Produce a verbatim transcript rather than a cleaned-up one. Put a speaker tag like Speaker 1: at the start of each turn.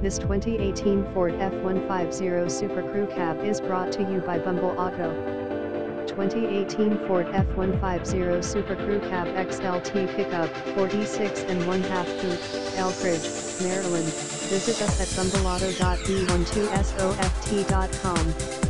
Speaker 1: This twenty eighteen Ford F one fifty SuperCrew cab is brought to you by Bumble Auto. twenty eighteen Ford F one fifty SuperCrew cab X L T pickup, forty-six and one half coupe, Elkridge, Maryland. Visit us at bumble auto dot b twelve soft dot com.